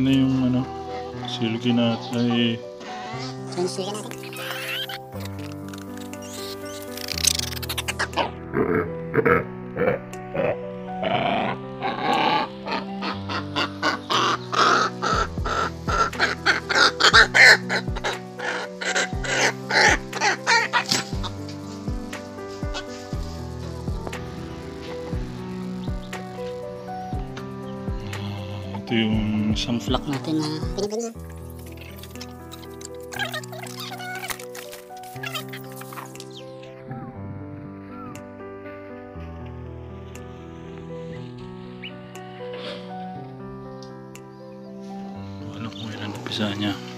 na yung ano, silgi natin ay Sinisigan natin. ito yung isang Flock natin na pinipinan. ano kung ilan umpisa niya.